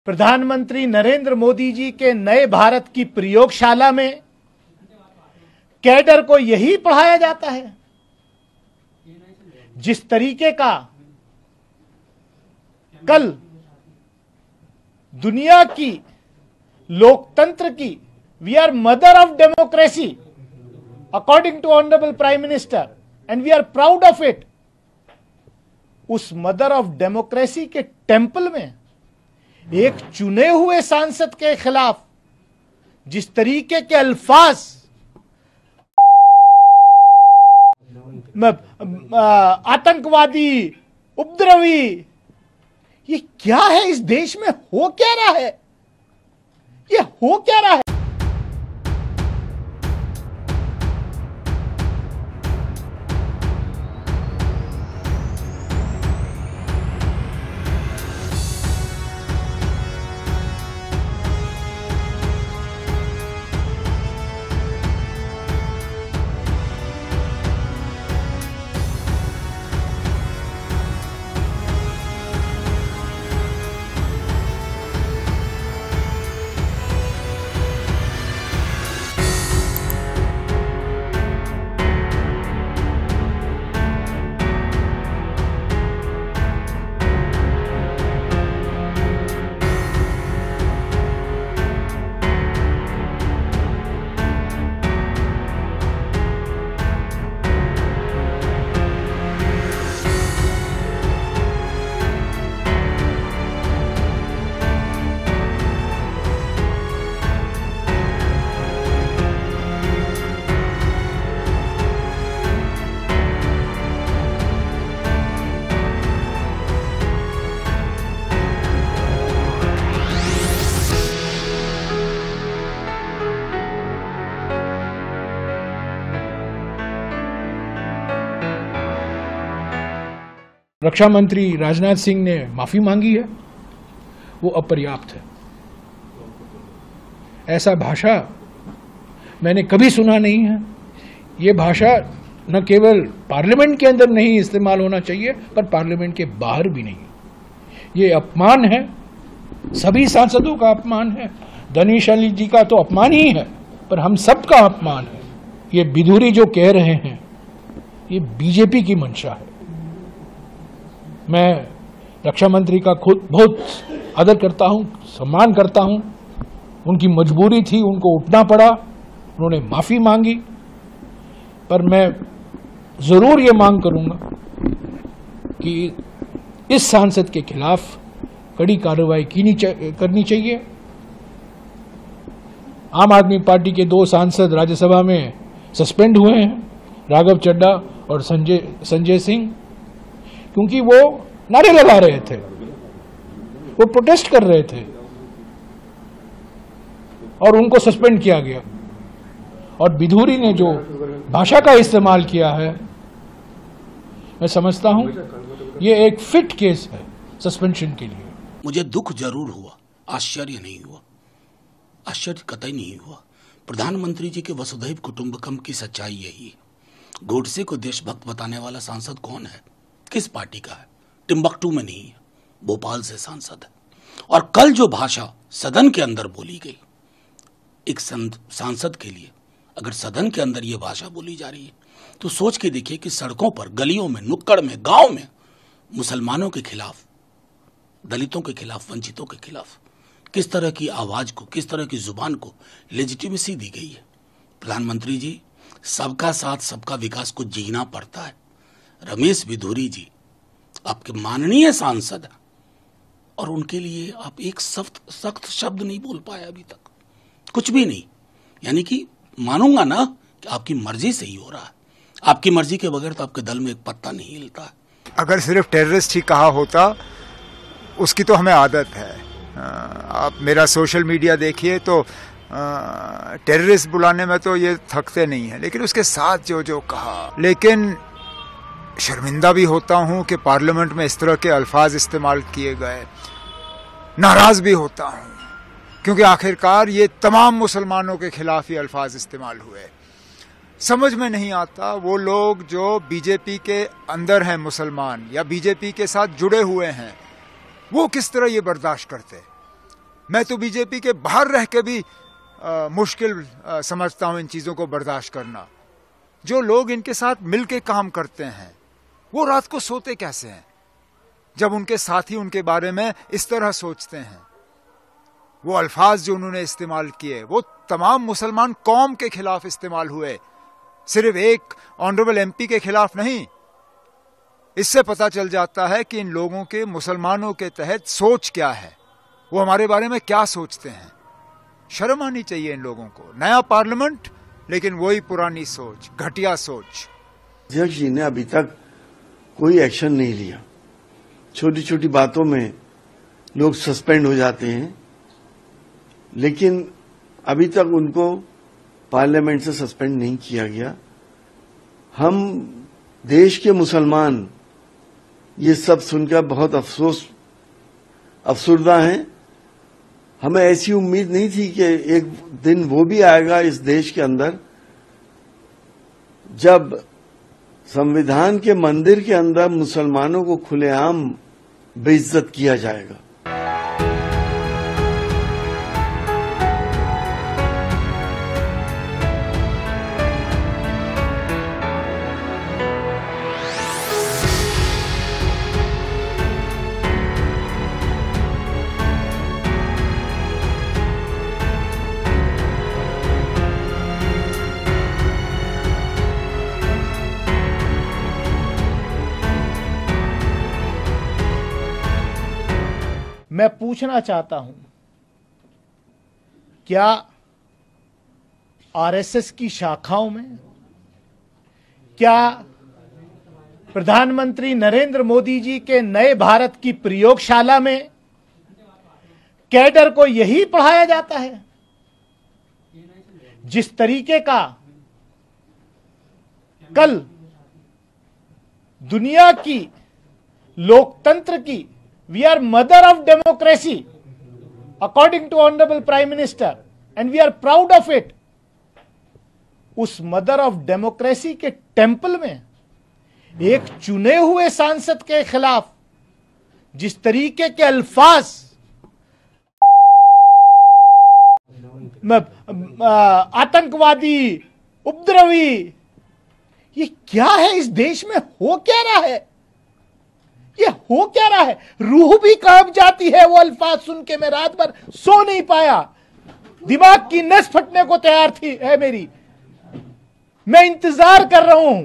प्रधानमंत्री नरेंद्र मोदी जी के नए भारत की प्रयोगशाला में कैडर को यही पढ़ाया जाता है। जिस तरीके का कल दुनिया की लोकतंत्र की we are mother of democracy according to honourable prime minister and we are proud of it, उस मदर ऑफ डेमोक्रेसी के टेंपल में एक चुने हुए सांसद के खिलाफ जिस तरीके के अल्फाज आतंकवादी, उपद्रवी, ये क्या है? इस देश में हो क्या रहा है? ये हो क्या रहा है? रक्षा मंत्री राजनाथ सिंह ने माफी मांगी है, वो अपर्याप्त है। ऐसा भाषा मैंने कभी सुना नहीं है। ये भाषा न केवल पार्लियामेंट के अंदर नहीं इस्तेमाल होना चाहिए, पर पार्लियामेंट के बाहर भी नहीं। ये अपमान है, सभी सांसदों का अपमान है। दनीश अली जी का तो अपमान ही है, पर हम सबका अपमान है। ये बिधूरी जो कह रहे हैं, ये बीजेपी की मंशा है। मैं रक्षा मंत्री का खुद बहुत आदर करता हूं, सम्मान करता हूं। उनकी मजबूरी थी, उनको उठना पड़ा, उन्होंने माफी मांगी। पर मैं जरूर ये मांग करूंगा कि इस सांसद के खिलाफ कड़ी कार्रवाई करनी चाहिए। आम आदमी पार्टी के 2 सांसद राज्यसभा में सस्पेंड हुए हैं, राघव चड्ढा और संजय सिंह, क्योंकि वो नारे लगा रहे थे, वो प्रोटेस्ट कर रहे थे और उनको सस्पेंड किया गया। और बिधूरी ने जो भाषा का इस्तेमाल किया है, मैं समझता हूं ये एक फिट केस है सस्पेंशन के लिए। मुझे दुख जरूर हुआ, आश्चर्य नहीं हुआ, आश्चर्य कतई नहीं हुआ। प्रधानमंत्री जी के वसुधैव कुटुंबकम की सच्चाई यही है। गोडसे को देशभक्त बताने वाला सांसद कौन है, किस पार्टी का है? टिम्बकटू में नहीं है, भोपाल से सांसद है। और कल जो भाषा सदन के अंदर बोली गई, एक सांसद के लिए अगर सदन के अंदर ये भाषा बोली जा रही है, तो सोच के देखिए कि सड़कों पर, गलियों में, नुक्कड़ में, गांव में मुसलमानों के खिलाफ, दलितों के खिलाफ, वंचितों के खिलाफ किस तरह की आवाज को, किस तरह की जुबान को लेजिटिमेसी दी गई है। प्रधानमंत्री जी, सबका साथ सबका विकास को जीना पड़ता है। रमेश बिधूरी जी आपके माननीय सांसद हैं और उनके लिए आप एक सख्त शब्द नहीं बोल पाए अभी तक, कुछ भी नहीं। यानी कि मानूंगा ना कि आपकी मर्जी से ही हो रहा है। आपकी मर्जी के बगैर तो आपके दल में एक पत्ता नहीं हिलता है। अगर सिर्फ टेररिस्ट ही कहा होता, उसकी तो हमें आदत है। आप मेरा सोशल मीडिया देखिए तो टेररिस्ट बुलाने में तो ये थकते नहीं है, लेकिन उसके साथ जो जो कहा। लेकिन शर्मिंदा भी होता हूं कि पार्लियामेंट में इस तरह के अल्फाज इस्तेमाल किए गए। नाराज भी होता हूं क्योंकि आखिरकार ये तमाम मुसलमानों के खिलाफ ये अल्फाज इस्तेमाल हुए। समझ में नहीं आता वो लोग जो बीजेपी के अंदर हैं, मुसलमान या बीजेपी के साथ जुड़े हुए हैं, वो किस तरह ये बर्दाश्त करते। मैं तो बीजेपी के बाहर रह के भी मुश्किल समझता हूं इन चीजों को बर्दाश्त करना। जो लोग इनके साथ मिलके काम करते हैं वो रात को सोते कैसे हैं जब उनके साथी उनके बारे में इस तरह सोचते हैं। वो अल्फाज जो उन्होंने इस्तेमाल किए वो तमाम मुसलमान कौम के खिलाफ इस्तेमाल हुए, सिर्फ एक ऑनरेबल एमपी के खिलाफ नहीं। इससे पता चल जाता है कि इन लोगों के मुसलमानों के तहत सोच क्या है, वो हमारे बारे में क्या सोचते हैं। शर्म आनी चाहिए इन लोगों को। नया पार्लियामेंट लेकिन वही पुरानी सोच, घटिया सोच। अध्यक्ष जी ने अभी तक कोई एक्शन नहीं लिया। छोटी छोटी बातों में लोग सस्पेंड हो जाते हैं, लेकिन अभी तक उनको पार्लियामेंट से सस्पेंड नहीं किया गया। हम देश के मुसलमान ये सब सुनकर बहुत अफसुर्दा हैं। हमें ऐसी उम्मीद नहीं थी कि एक दिन वो भी आएगा इस देश के अंदर जब संविधान के मंदिर के अंदर मुसलमानों को खुलेआम बेइज्जत किया जाएगा। मैं पूछना चाहता हूं, क्या आरएसएस की शाखाओं में, क्या प्रधानमंत्री नरेंद्र मोदी जी के नए भारत की प्रयोगशाला में कैडर को यही पढ़ाया जाता है? जिस तरीके का कल दुनिया की लोकतंत्र की We are mother of democracy, according to Honorable Prime Minister, and we are proud of it. उस मदर ऑफ डेमोक्रेसी के टेंपल में एक चुने हुए सांसद के खिलाफ जिस तरीके के अल्फाज आतंकवादी, उपद्रवी, ये क्या है? इस देश में हो क्या रहा है? ये हो क्या रहा है? रूह भी कांप जाती है वो अल्फाज सुन के। मैं रात भर सो नहीं पाया, दिमाग की नस फटने को तैयार थी है मेरी। मैं इंतजार कर रहा हूं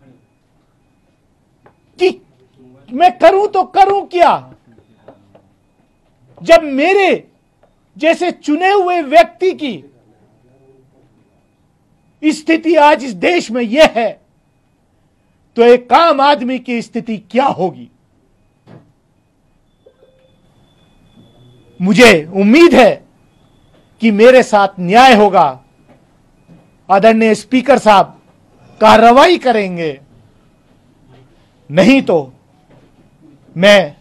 कि मैं करूं तो करूं क्या, जब मेरे जैसे चुने हुए व्यक्ति की स्थिति आज इस देश में यह है, तो एक आम आदमी की स्थिति क्या होगी? मुझे उम्मीद है कि मेरे साथ न्याय होगा। आदरणीय स्पीकर साहब कार्रवाई करेंगे, नहीं तो मैं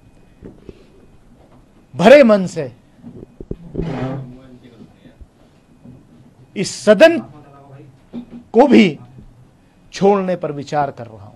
भरे मन से इस सदन को भी छोड़ने पर विचार कर रहा हूं।